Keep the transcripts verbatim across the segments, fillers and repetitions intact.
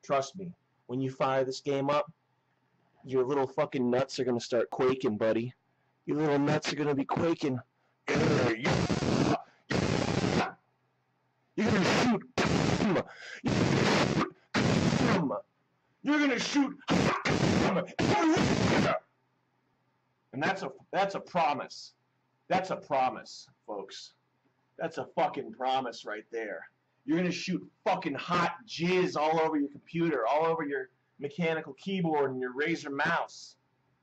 Trust me, when you fire this game up, your little fucking nuts are gonna start quaking, buddy. Your little nuts are gonna be quaking. You're gonna shoot. You're gonna shoot. And that's a that's a promise. That's a promise, folks. That's a fucking promise right there. You're gonna shoot fucking hot jizz all over your computer, all over your mechanical keyboard and your Razer mouse.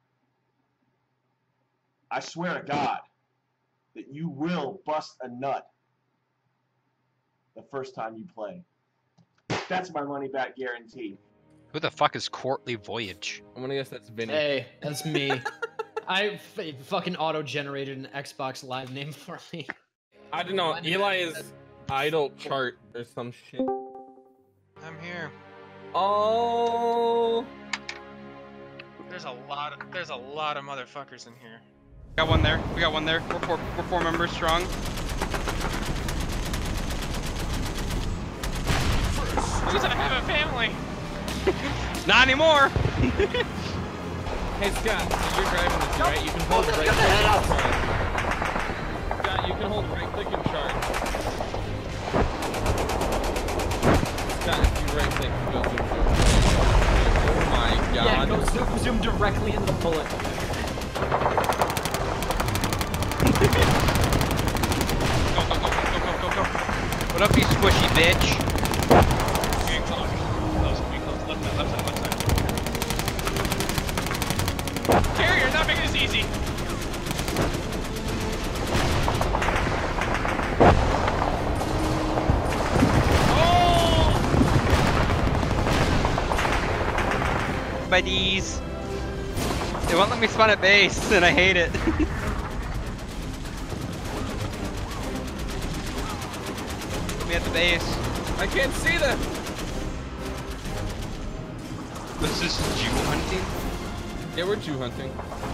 I swear to God that you will bust a nut the first time you play. That's my money back guarantee. Who the fuck is Courtly Voyage? I'm gonna guess that's Vinny. Hey, that's me. I f fucking auto-generated an Xbox Live name for me. I don't know. Eli is idle chart or some shit. I'm here. Oh. There's a lot. Of, there's a lot of motherfuckers in here. Got one there. We got one there. We're four, we're four members strong. Because I have a family. Not anymore. Hey Scott, you're driving this, right? You can hold right click and chart. Scott, you can hold right click and chart. Scott, if you right click, go zoom zoom. Oh my god. Yeah, go zoom zoom directly into the bullet. Go, go, go, go, go, go, go. What up, you squishy bitch? Getting close. Close, getting close. Left side, left side, left side. Carry, you're not making this easy. Oh! Buddies. They won't let me spawn at base, and I hate it. Me at the base. I can't see them. Was this Jew hunting? Yeah, we're Jew hunting.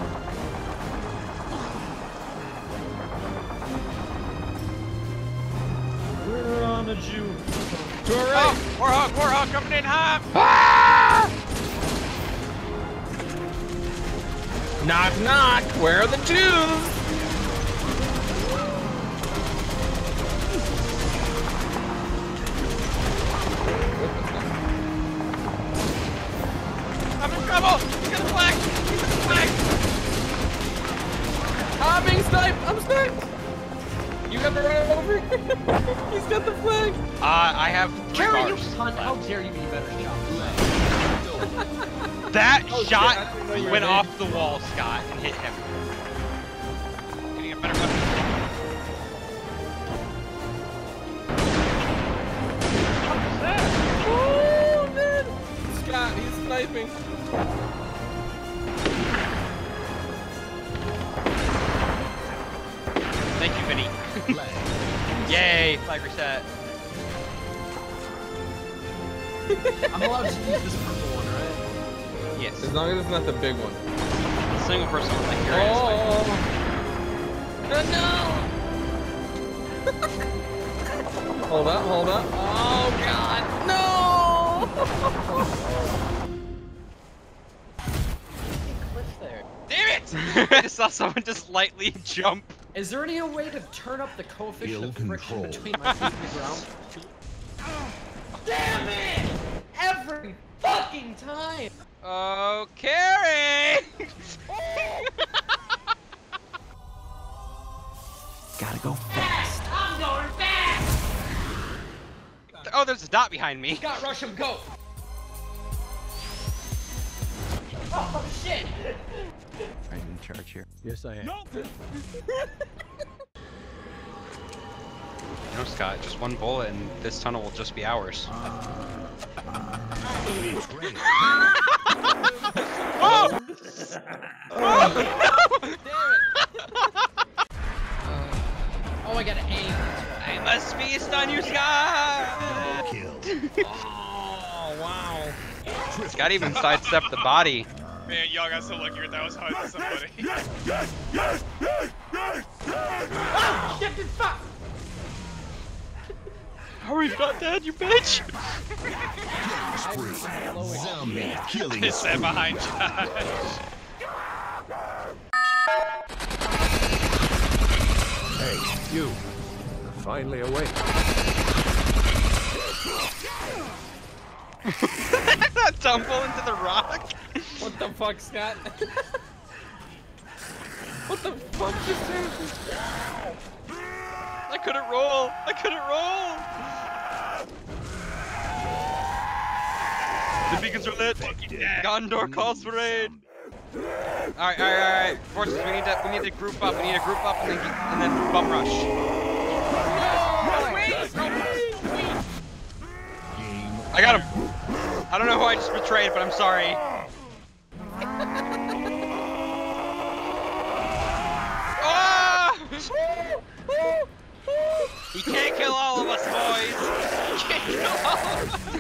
We're on a Jew. To our Oh, right. Warhawk, Warhawk coming in hot. Ah! Knock knock. Where are the Jews? I'm in trouble. He's got the flag. He's got the flag. I'm being sniped. I'm sniped. You have to run over. He's got the flag. Uh, I have three Carry you bars. cunt! How dare you be better shot? That Oh, shit, shot I didn't know you were went there. off the wall, Scott, and hit him. Getting a better weapon. Oh man. Scott, he's sniping. Thank you, Vinny. Yay, flag reset. I'm allowed to use this purple one, right? Yes. As long as it's not the big one. Single person like your ass. Oh. No. Hold up, hold up. Oh god, no! Cliff there. Damn it! I just saw someone just lightly jump. Is there any way to turn up the coefficient of friction between my feet and the ground? Damn it! Every fucking time! Oh, Carrie! Gotta go Fast! I'm going fast! Oh, there's a dot behind me. Scott, rush him, go! Oh shit! I'm in charge here. Yes, I am. No. No, Scott, just one bullet and this tunnel will just be ours. Oh! Oh, I gotta aim. I must feast on you, Scott! Oh wow. Scott even sidestepped the body. Man, y'all got so lucky that was how I hit somebody. Ah! Shit, it's fuck! How are you not dead, you bitch? I spree. slowing. Zombie killing Is that spree. behind Josh? Hey, you. You're finally awake. Tumble into the rock. What the fuck, Scott? What the fuck just happened? I couldn't roll. I couldn't roll. The beacons are lit. Gondor calls for aid. All right, all right, all right. Forces, we need to, we need to group up. We need to group up and then, get, and then bum rush. I got him. I don't know who I just betrayed, but I'm sorry. Ah! He can't kill all of us, boys. He can't kill all of us.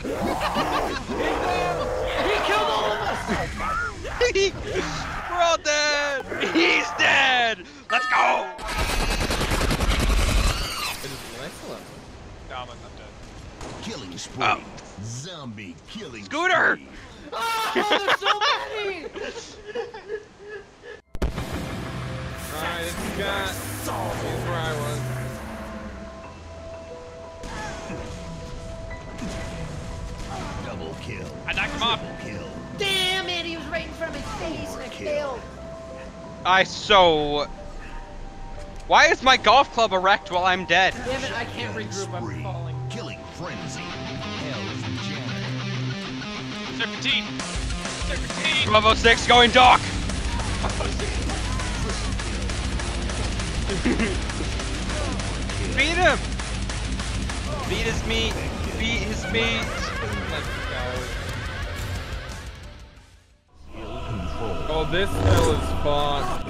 He killed all of us! We're all dead. He's dead. Let's go. It is excellent. No, I'm not dead. Killing spree. Oh. Zombie killing Scooter! spree. Oh, there's so many! Alright, it's Scott. Here's where I was. Double kill. I knocked him off. Triple kill. Damn it, he was right in front of my face and I failed. I so. Why is my golf club erect while I'm dead? Damn it, I can't Killing regroup, I'm spree. falling. Killing frenzy. Hell's Janitor. Serpentine! Serpentine! twelve oh six going dark! Beat him! Beat his meat! Beat his meat! Let's go. Hill control. Oh, this hill is fun.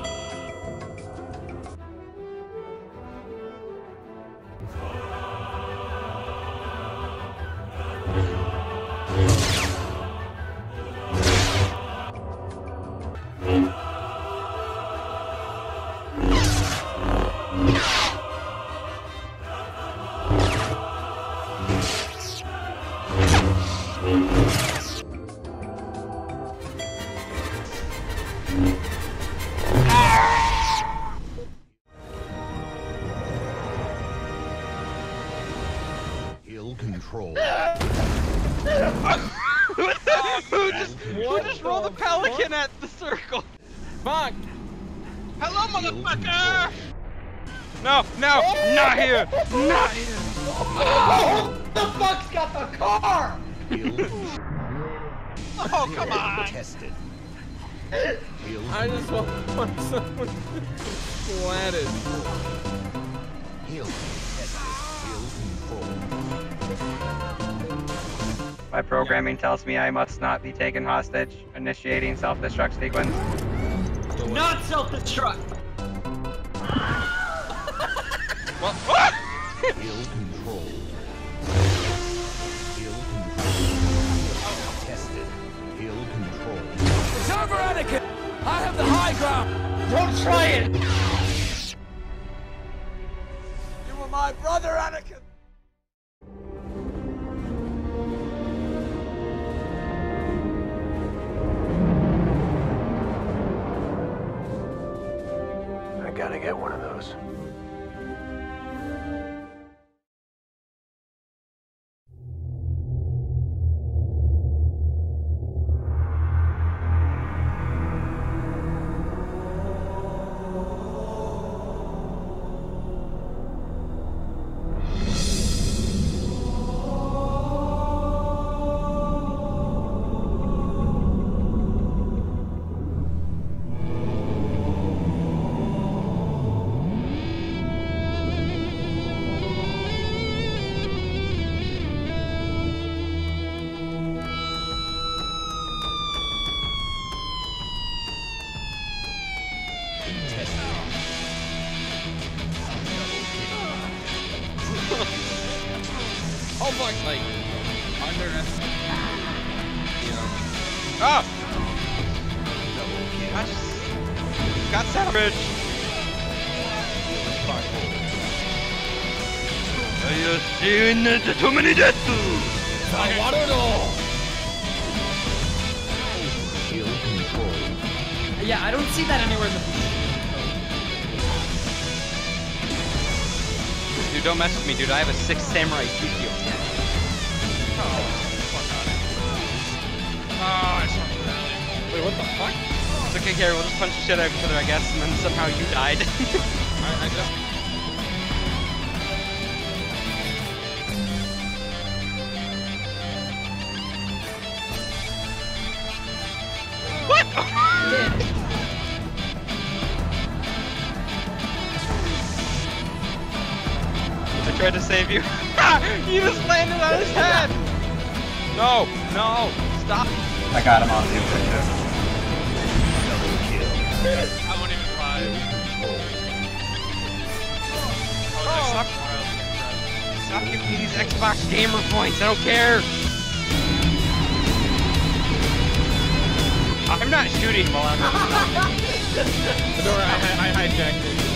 Hill control. Who just, who just rolled a pelican at the circle? Fuck! Hello, motherfucker! No, no, not here! Not here! Oh, the fuck's got the car? Hill Oh, come on! tested. Hill I just want, want someone splatted. Hill tested. Hill control. My programming tells me I must not be taken hostage. Initiating self-destruct sequence. Not self-destruct. Well, ah! Hill control. Hill control. Tested. Hill control. It's over, Anakin! I have the high ground! Don't try it. You were my brother, Anakin! I gotta get one of those. Oh fuck, like, underestimate. You know. Ah! I just got savage. I have seen too many deaths. I want it all. Yeah, I don't see that anywhere in the. Dude, don't mess with me, dude. I have a six samurai Q Q. Oh, fuck on it. Oh, I saw that. Wait, what the fuck? It's okay, Gary. We'll just punch the shit out of each other, I guess, and then somehow you died. I, I just... What? I tried to save you. You just landed on his head. No, no, stop. I got him on the objective. I won't even lie. Oh, stop. Stop giving me these Xbox gamer points. I don't care. I'm not shooting while I'm. Don't worry, I, I hijacked it.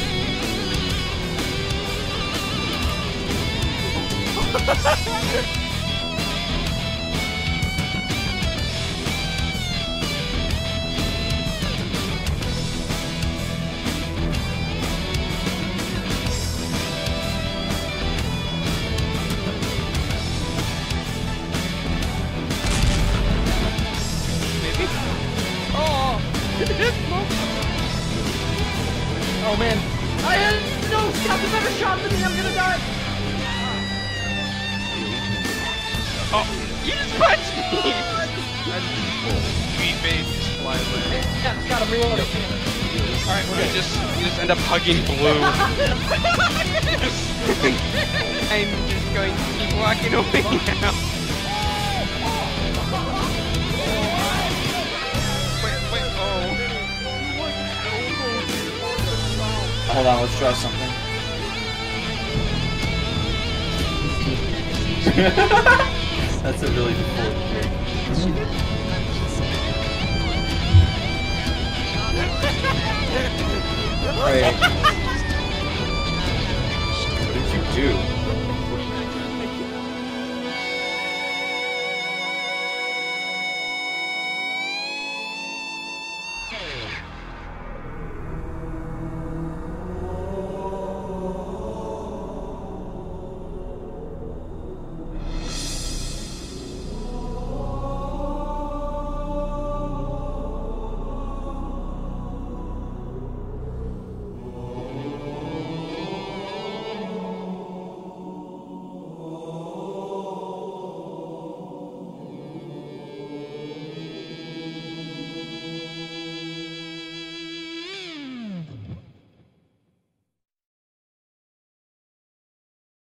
Oh man. I had no Scott, the better shot than me, I'm gonna die. Oh, you just punched me! Sweet baby, just fly away. Yeah, Scott, I'm reloading. Alright, we're gonna just, you just end up hugging Blue. I'm just going to keep walking away now. Wait, wait, oh. Hold on, let's try something. That's a really default thing. Wait. What did you do?